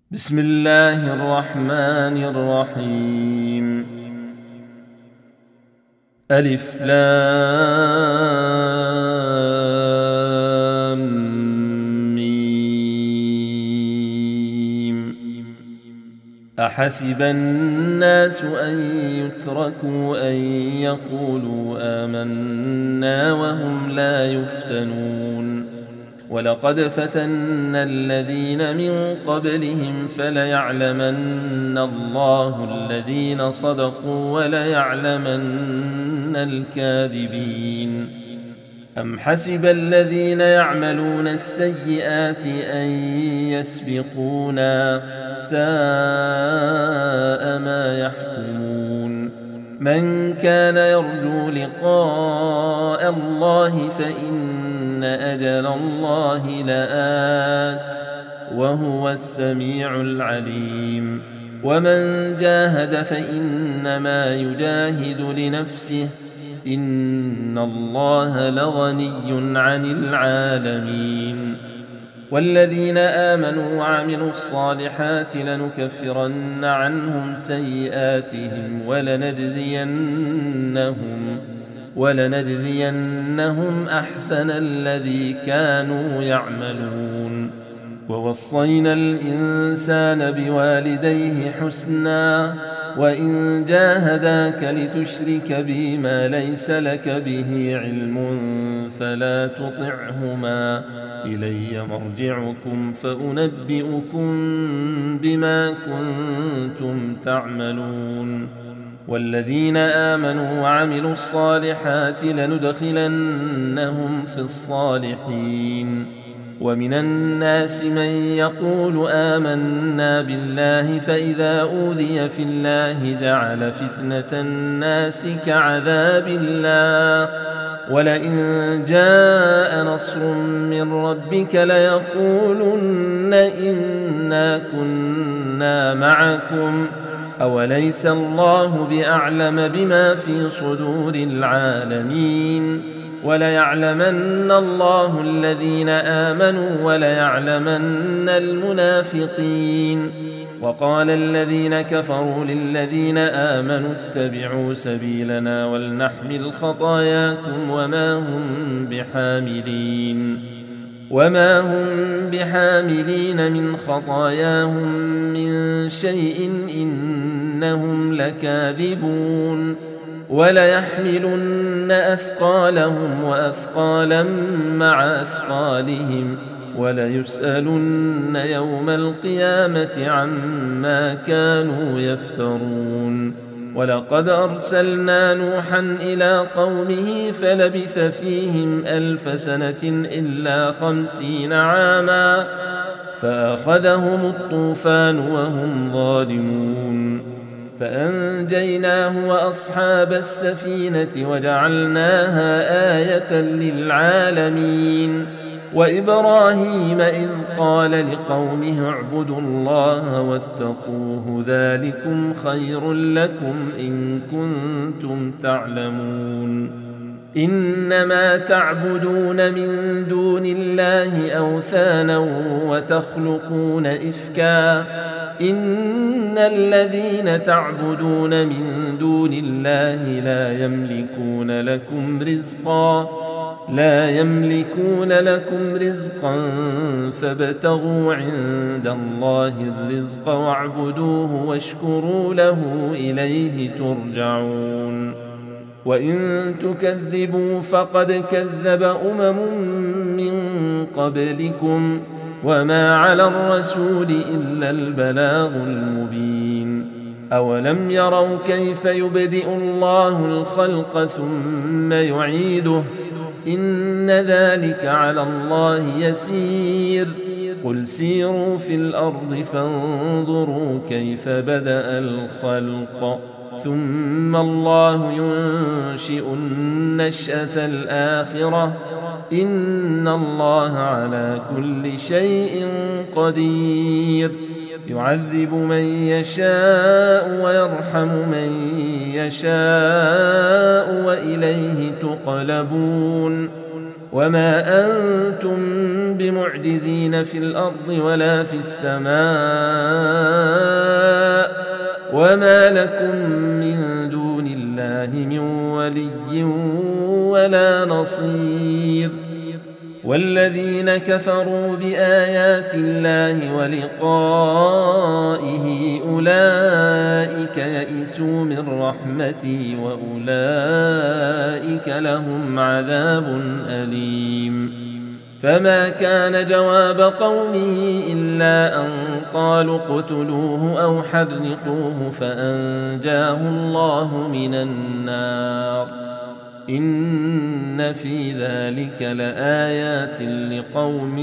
بسم الله الرحمن الرحيم. ألف لام ميم. أحسب الناس أن يتركوا أن يقولوا آمنا وهم لا يفتنون. ولقد فتنا الذين من قبلهم فليعلمن الله الذين صدقوا وليعلمن الكاذبين. أم حسب الذين يعملون السيئات أن يسبقونا ساء ما يحكمون. من كان يرجو لقاء الله فإن أجل الله لآت وهو السميع العليم. ومن جاهد فإنما يجاهد لنفسه إن الله لغني عن العالمين. والذين آمنوا وعملوا الصالحات لنكفرن عنهم سيئاتهم ولنجزينهم أحسن الذي كانوا يعملون. ووصينا الإنسان بوالديه حسنا وإن جاهداك لتشرك بي ما ليس لك به علم فلا تطعهما إلي مرجعكم فأنبئكم بما كنتم تعملون. والذين آمنوا وعملوا الصالحات لندخلنهم في الصالحين. ومن الناس من يقول آمنا بالله فإذا أوذي في الله جعل فتنة الناس كعذاب الله ولئن جاء نصر من ربك ليقولن إنا كنا معكم أوليس الله بأعلم بما في صدور العالمين. وليعلمن الله الذين آمنوا وليعلمن المنافقين. وقال الذين كفروا للذين آمنوا اتبعوا سبيلنا ولنحمل خطاياكم وما هم بحاملين من خطاياهم من شيء إنهم لكاذبون. وليحملن أثقالهم وأثقالا مع أثقالهم وليسألن يوم القيامة عما كانوا يفترون. ولقد أرسلنا نوحا إلى قومه فلبث فيهم 1000 سنة إلا 50 عاما فأخذهم الطوفان وهم ظالمون. فأنجيناه وأصحاب السفينة وجعلناها آية للعالمين. وإبراهيم إذ قال لقومه اعبدوا الله واتقوه ذلكم خير لكم إن كنتم تعلمون. إنما تعبدون من دون الله أوثانا وتخلقون إفكا إن الذين تعبدون من دون الله لا يملكون لكم رزقا فابتغوا عند الله الرزق واعبدوه واشكروا له إليه ترجعون. وإن تكذبوا فقد كذب من قبلكم وما على الرسول إلا البلاغ المبين. أولم يروا كيف يبدئ الله الخلق ثم يعيده إن ذلك على الله يسير. قل سيروا في الأرض فانظروا كيف بدأ الخلق ثم الله ينشئ النشأة الآخرة إن الله على كل شيء قدير. يعذب من يشاء ويرحم من يشاء وإليه تقلبون. وما أنتم بمعجزين في الأرض ولا في السماء وما لكم من دون الله من ولي ولا نصير والذين كفروا بآيات الله ولقائه أولئك يئسوا من رحمتي وأولئك لهم عذاب أليم فما كان جواب قومه إلا أن قالوا اقتلوه أو حرقوه فأنجاه الله من النار إن في ذلك لآيات لقوم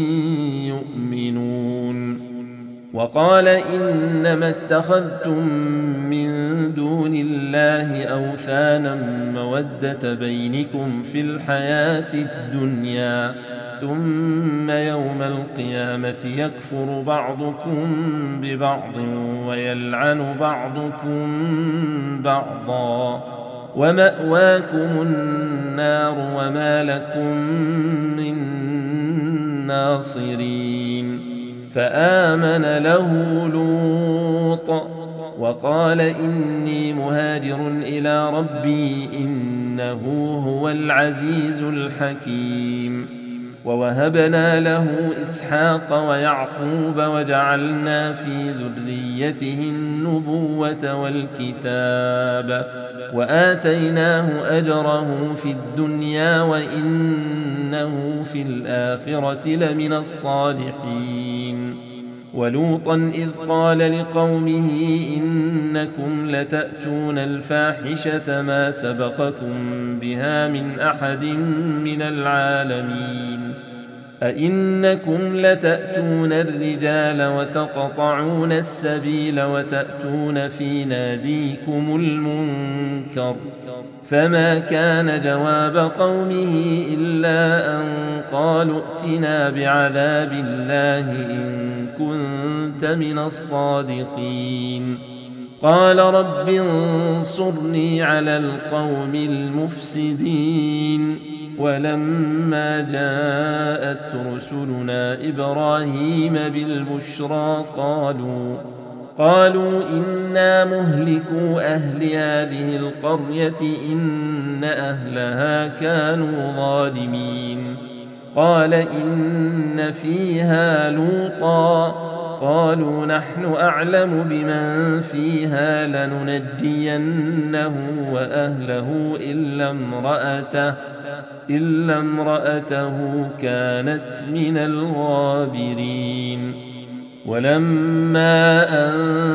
يؤمنون وقال إنما اتخذتم من دون الله أوثانا مودة بينكم في الحياة الدنيا ثم يوم القيامة يكفر بعضكم ببعض ويلعن بعضكم بعضا ومأواكم النار وما لكم من ناصرين فآمن له لوط وقال إني مهاجر إلى ربي إنه هو العزيز الحكيم ووهبنا له إسحاق ويعقوب وجعلنا في ذريته النبوة والكتاب وآتيناه أجره في الدنيا وإنه في الآخرة لمن الصالحين ولوطا إذ قال لقومه إنكم لتأتون الفاحشة ما سبقكم بها من أحد من العالمين أئنكم لتأتون الرجال وتقطعون السبيل وتأتون في ناديكم المنكر فما كان جواب قومه إلا أن قالوا ائتنا بعذاب الله إن كنت من الصادقين قال رب انصرني على القوم المفسدين ولما جاءت رسلنا إبراهيم بالبشرى قالوا إنا مهلكو أهل هذه القرية إن أهلها كانوا ظالمين قال إن فيها لوطا قالوا نحن أعلم بمن فيها لننجينه وأهله إلا امرأته كانت من الغابرين ولما أن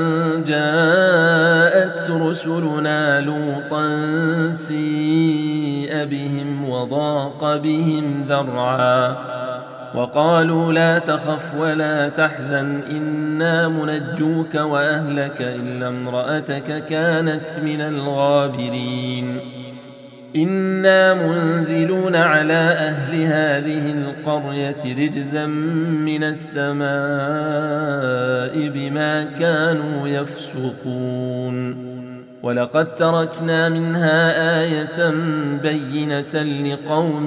جاءت رسلنا لوطا سيء بهم وضاق بهم ذرعا وقالوا لا تخف ولا تحزن إنا منجوك وأهلك إلا امرأتك كانت من الغابرين إنا منزلون على أهل هذه القرية رجزا من السماء بما كانوا يفسقون ولقد تركنا منها آية بينة لقوم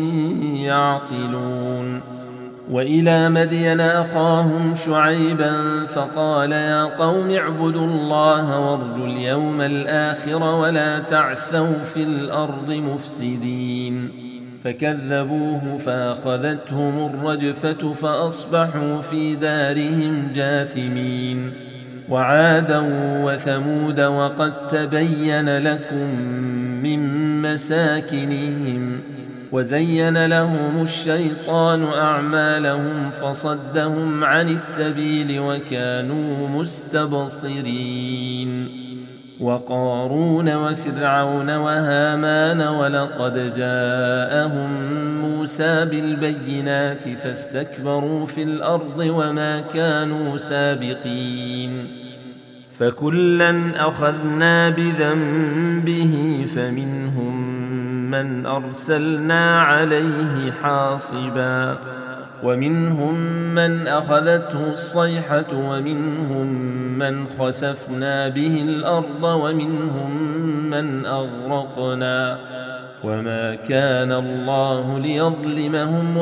يعقلون وإلى مدين أخاهم شعيبا فقال يا قوم اعبدوا الله وارجوا اليوم الآخر ولا تعثوا في الأرض مفسدين فكذبوه فأخذتهم الرجفة فأصبحوا في دارهم جاثمين وعادا وثمود وقد تبين لكم من مساكنهم وزين لهم الشيطان أعمالهم فصدهم عن السبيل وكانوا مستبصرين وقارون وفرعون وهامان ولقد جاءهم موسى بالبينات فاستكبروا في الأرض وما كانوا سابقين فكلا أخذنا بذنبه فمنهم من أرسلنا عليه حاصبا ومنهم من أخذته الصيحة ومنهم من خسفنا به الأرض ومنهم من أغرقنا وما كان الله ليظلمهم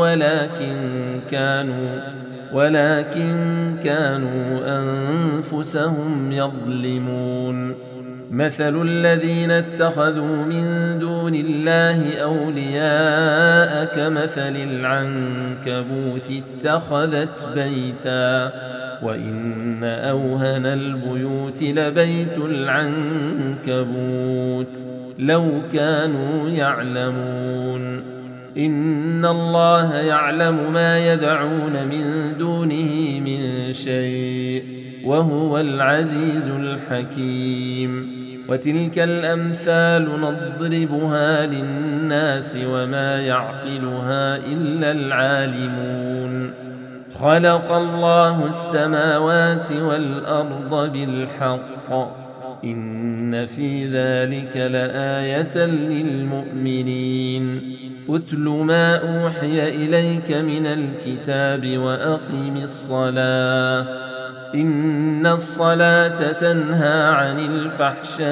ولكن كانوا أنفسهم يظلمون. مثل الذين اتخذوا من دون الله أولياء كمثل العنكبوت اتخذت بيتا وإن أوهن البيوت لبيت العنكبوت لو كانوا يعلمون. إن الله يعلم ما يدعون من دونه من شيء وهو العزيز الحكيم. وتلك الأمثال نضربها للناس وما يعقلها إلا العالمون. خلق الله السماوات والأرض بالحق إن في ذلك لآية للمؤمنين. أتل ما أوحي إليك من الكتاب وأقم الصلاة إن الصلاة تنهى عن الفحشاء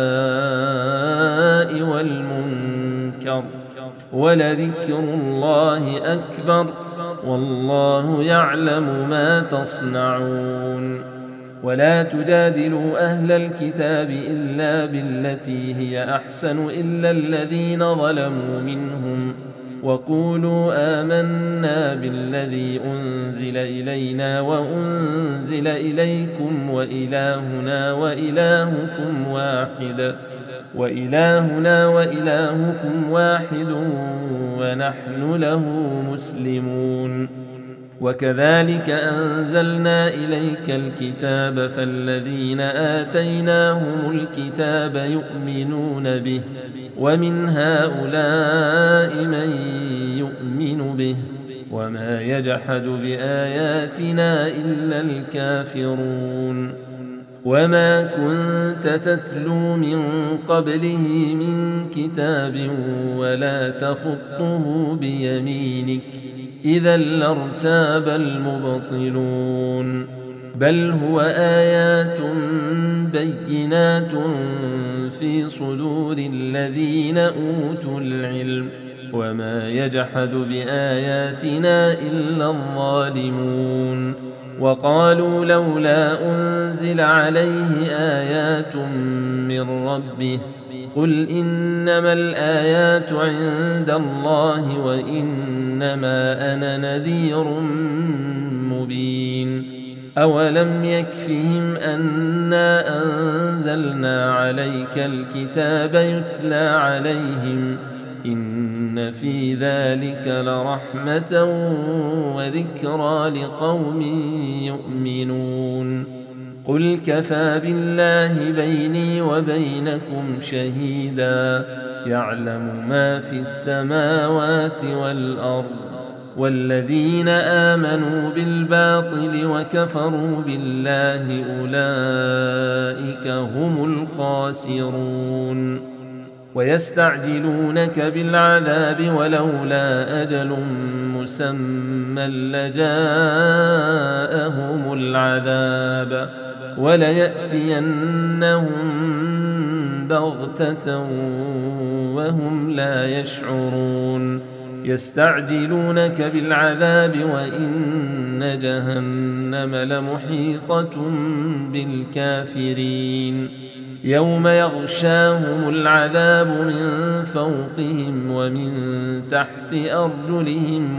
والمنكر ولذكر الله أكبر والله يعلم ما تصنعون. ولا تجادلوا أهل الكتاب إلا بالتي هي أحسن إلا الذين ظلموا منهم وقولوا آمنا بالذي أنزل إلينا وأنزل إليكم وإلهنا وإلهكم واحد ونحن له مسلمون. وكذلك أنزلنا إليك الكتاب فالذين آتيناهم الكتاب يؤمنون به ومن هؤلاء من يؤمن به وما يجحد بآياتنا إلا الكافرون. وما كنت تتلو من قبله من كتاب ولا تخطه بيمينك إذا لارتاب المبطلون. بل هو آيات بينات في صدور الذين أوتوا العلم وما يجحد بآياتنا إلا الظالمون. وقالوا لولا أنزل عليه آيات من ربه قل إنما الآيات عند الله وإنما أنا نذير مبين. أولم يكفهم أنا أنزلنا عليك الكتاب يتلى عليهم إن في ذلك لرحمة وذكرى لقوم يؤمنون. قل كفى بالله بيني وبينكم شهيدا يعلم ما في السماوات والأرض والذين آمنوا بالباطل وكفروا بالله أولئك هم الخاسرون. ويستعجلونك بالعذاب ولولا أجل مسمى لجاءهم العذاب وليأتينهم بغتة وهم لا يشعرون. يستعجلونك بالعذاب وإن جهنم لمحيطة بالكافرين. يوم يغشاهم العذاب من فوقهم ومن تحت أرجلهم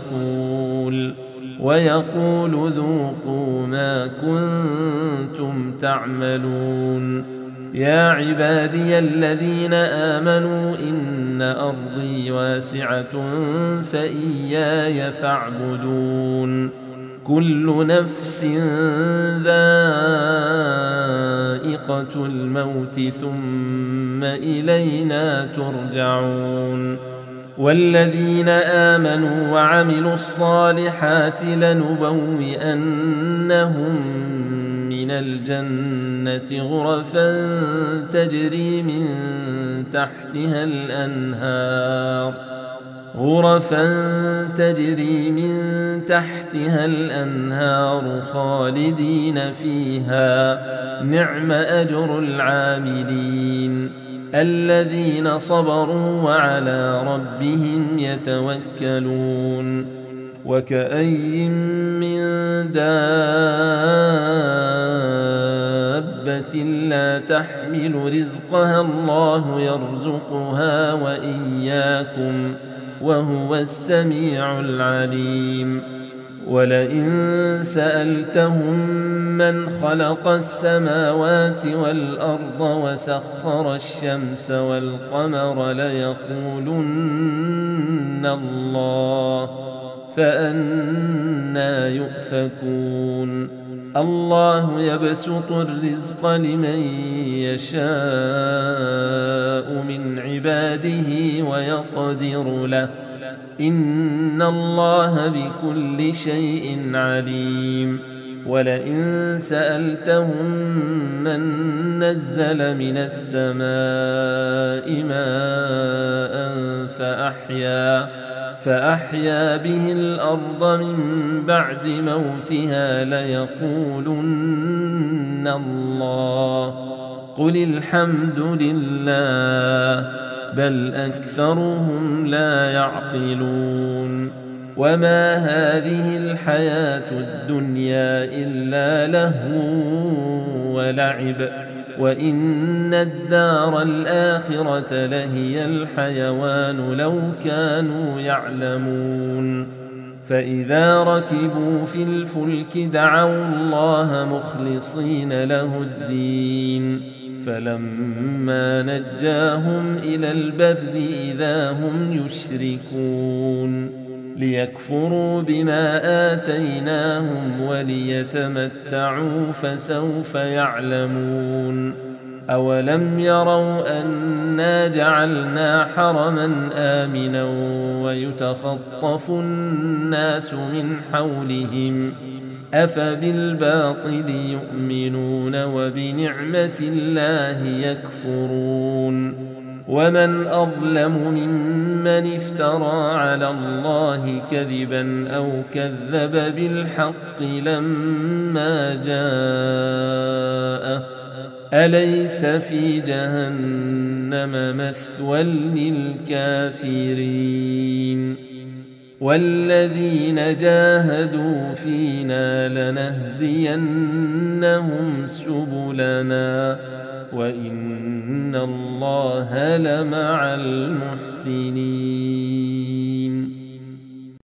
ويقول ذوقوا ما كنتم تعملون. يا عبادي الذين آمنوا إن أرضي واسعة فإياي فاعبدون. كل نفس ذائقة الموت ثم إلينا ترجعون. والذين آمنوا وعملوا الصالحات لنبوئنهم من الجنة غرفا تجري من تحتها الأنهار خالدين فيها نعم أجر العاملين. الذين صبروا وعلى ربهم يتوكلون وكأي من دابة لا تحمل رزقها الله يرزقها وإياكم وهو السميع العليم ولئن سألتهم من خلق السماوات والأرض وسخر الشمس والقمر ليقولن الله فأنى يؤفكون الله يبسط الرزق لمن يشاء من عباده ويقدر له إن الله بكل شيء عليم ولئن سألتهم من نزل من السماء ماء فأحيا به الأرض من بعد موتها ليقولن الله قل الحمد لله بل أكثرهم لا يعقلون وما هذه الحياة الدنيا إلا لهو ولعب وإن الدار الآخرة لهي الحيوان لو كانوا يعلمون فإذا ركبوا في الفلك دعوا الله مخلصين له الدين فلما نجاهم إلى البر إذا هم يشركون ليكفروا بما آتيناهم وليتمتعوا فسوف يعلمون أولم يروا أنا جعلنا حرما آمنا ويتخطف الناس من حولهم أفبالباطل يؤمنون وبنعمة الله يكفرون ومن أظلم ممن افترى على الله كذبا أو كذب بالحق لما جاءه أليس في جهنم مثوى للكافرين والذين جاهدوا فينا لنهدينهم سبلنا وإن الله لمع المحسنين.